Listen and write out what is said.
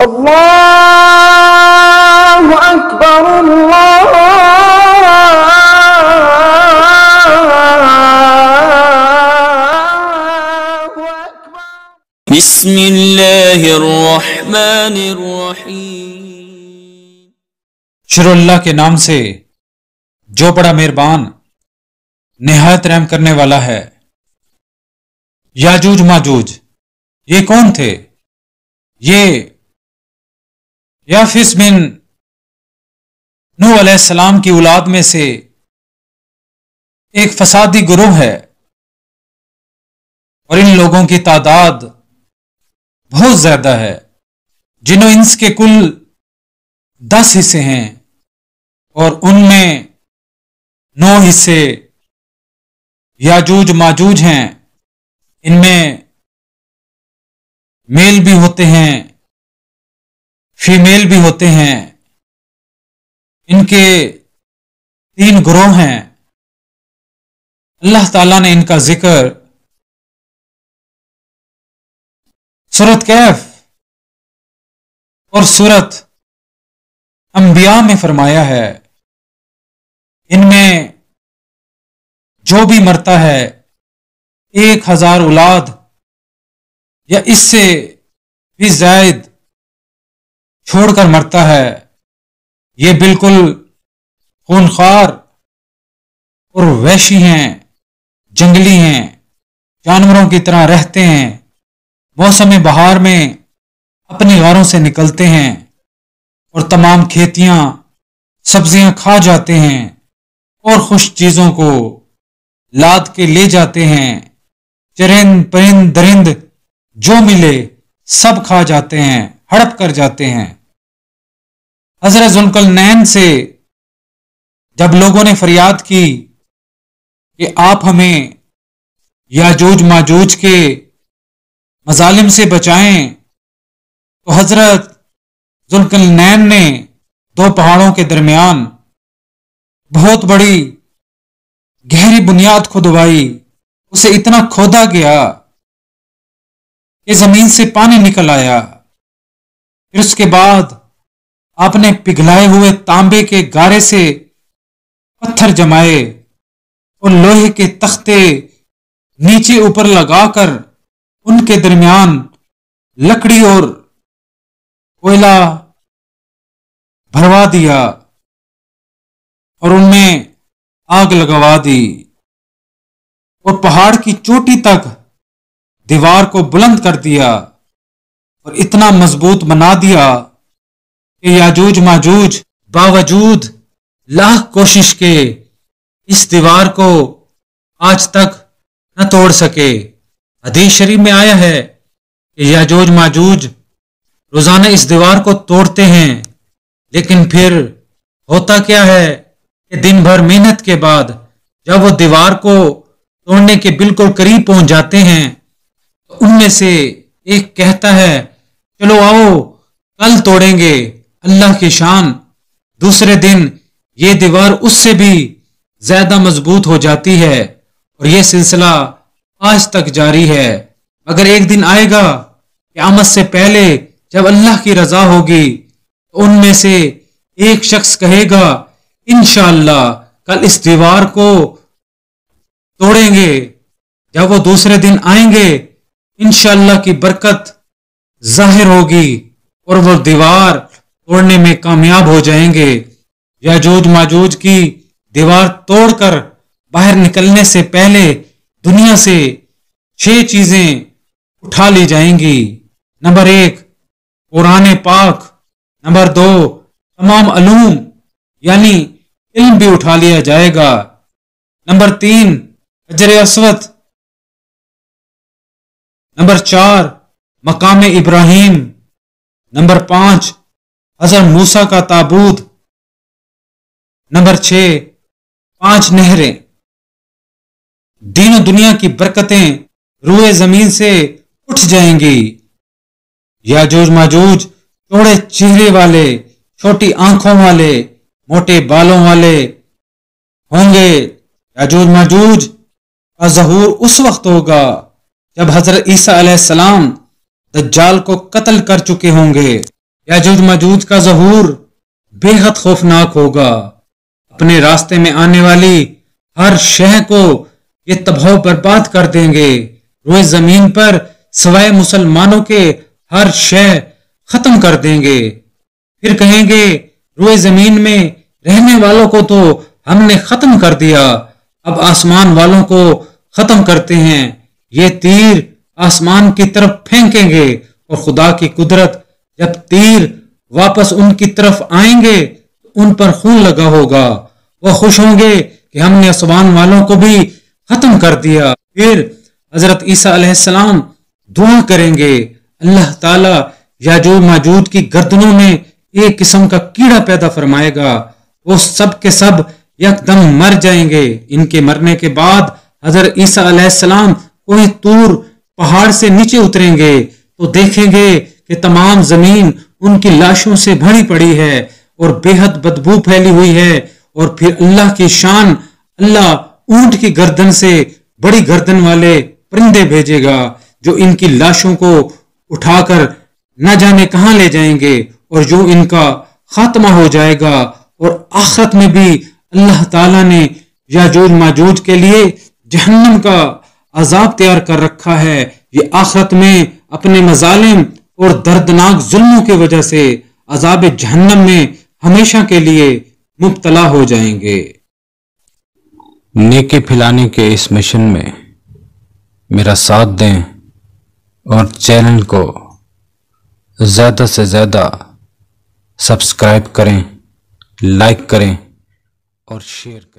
अल्लाहु अकबर, अल्लाहु अकबर। बिस्मिल्लाहिर्रहमानिर्रहीम। शुरू अल्लाह के नाम से जो बड़ा मेहरबान निहायत रहम करने वाला है। याजूज माजूज ये कौन थे? ये याफिस बिन नूह अलैहिस्सलाम की औलाद में से एक फसादी गुरूह है और इन लोगों की तादाद बहुत ज्यादा है। जिन्हों इंस के कुल 10 हिस्से हैं और उनमें 9 हिस्से याजूज माजूज हैं। इनमें मेल भी होते हैं, फीमेल भी होते हैं। इनके 3 ग्रोह हैं। अल्लाह ताला ने इनका जिक्र सूरत कैफ और सूरत अंबिया में फरमाया है। इनमें जो भी मरता है 1000 औलाद या इससे भी जायद छोड़कर मरता है। ये बिल्कुल खूनखार और वहशी हैं, जंगली हैं, जानवरों की तरह रहते हैं। मौसम बहार में अपनी गारों से निकलते हैं और तमाम खेतियां सब्जियां खा जाते हैं और खुश चीजों को लाद के ले जाते हैं। चरिंद परिंद दरिंद जो मिले सब खा जाते हैं, हड़प कर जाते हैं। हजरत जुल्करनैन से जब लोगों ने फरियाद की कि आप हमें याजूज माजूज के मजालिम से बचाएं, तो हजरत जुल्करनैन ने 2 पहाड़ों के दरमियान बहुत बड़ी गहरी बुनियाद खुदवाई। उसे इतना खोदा गया कि जमीन से पानी निकल आया। फिर उसके बाद आपने पिघलाए हुए तांबे के गारे से पत्थर जमाए और लोहे के तख्ते नीचे ऊपर लगाकर उनके दरमियान लकड़ी और कोयला भरवा दिया और उनमें आग लगवा दी और पहाड़ की चोटी तक दीवार को बुलंद कर दिया और इतना मजबूत बना दिया कि याजूज माजूज बावजूद लाख कोशिश के इस दीवार को आज तक न तोड़ सके। हदीस शरीफ में आया है कि याजूज माजूज रोजाना इस दीवार को तोड़ते हैं, लेकिन फिर होता क्या है कि दिन भर मेहनत के बाद जब वो दीवार को तोड़ने के बिल्कुल करीब पहुंच जाते हैं तो उनमें से एक कहता है चलो आओ कल तोड़ेंगे, अल्लाह की शान। दूसरे दिन ये दीवार उससे भी ज्यादा मजबूत हो जाती है और यह सिलसिला आज तक जारी है। मगर एक दिन आएगा क़यामत से पहले जब अल्लाह की रजा होगी तो उनमें से एक शख्स कहेगा इंशाअल्लाह कल इस दीवार को तोड़ेंगे। जब वो दूसरे दिन आएंगे इंशाअल्लाह की बरकत जाहिर होगी और वो दीवार तोड़ने में कामयाब हो जाएंगे। याजूज माजूज की दीवार तोड़कर बाहर निकलने से पहले दुनिया से 6 चीजें उठा ली जाएंगी। नंबर 1 कुरान पाक, नंबर 2 तमाम अलूम यानी इल्म भी उठा लिया जाएगा, नंबर 3 हजर अस्वद, नंबर 4 मकाम इब्राहिम, नंबर 5 हजरत मूसा का ताबूत, नंबर 6 5 नहरें। दीनों दुनिया की बरकतें रूए जमीन से उठ जाएंगी। याजूज माजूज चौड़े चेहरे वाले, छोटी आंखों वाले, मोटे बालों वाले होंगे। याजूज माजूज का ज़हूर उस वक्त होगा जब हजरत ईसा अलैहिस्सलाम दज्जाल को कत्ल कर चुके होंगे। याजूज माजूज का ज़हूर बेहद खौफनाक होगा। अपने रास्ते में आने वाली हर शह को ये तबाह बर्बाद कर देंगे। रोए जमीन पर सवाए मुसलमानों के हर शह खत्म कर देंगे। फिर कहेंगे रोए जमीन में रहने वालों को तो हमने खत्म कर दिया, अब आसमान वालों को खत्म करते हैं। ये तीर आसमान की तरफ फेंकेंगे और खुदा की कुदरत, जब तीर वापस उनकी तरफ आएंगे तो उन पर खून लगा होगा। वह खुश होंगे कि हमने आसमान वालों को भी खत्म कर दिया। फिर हजरत ईसा अलैहिस्सलाम दुआ करेंगे, अल्लाह ताला याजूज माजूज की गर्दनों में एक किस्म का कीड़ा पैदा फरमाएगा। वो सब के सब यकदम मर जाएंगे। इनके मरने के बाद हजरत ईसा अलैहिस्सलाम कोई तूर पहाड़ से नीचे उतरेंगे तो देखेंगे कि तमाम जमीन उनकी लाशों से भरी पड़ी है और बेहद बदबू फैली हुई है। और फिर अल्लाह की शान, अल्लाह ऊंट की गर्दन से बड़ी गर्दन वाले परिंदे भेजेगा जो इनकी लाशों को उठाकर न जाने कहां ले जाएंगे और जो इनका खात्मा हो जाएगा। और आखिरत में भी अल्लाह ताला ने याजूज माजूज के लिए जहन्नम का अजाब तैयार कर रखा है। ये आखिरत में अपने मजालिम और दर्दनाक जुल्मों की वजह से अजाब जहन्नम में हमेशा के लिए मुब्तला हो जाएंगे। नेकी फैलाने के इस मिशन में मेरा साथ दें और चैनल को ज़्यादा से ज़्यादा सब्सक्राइब करें, लाइक करें और शेयर करें।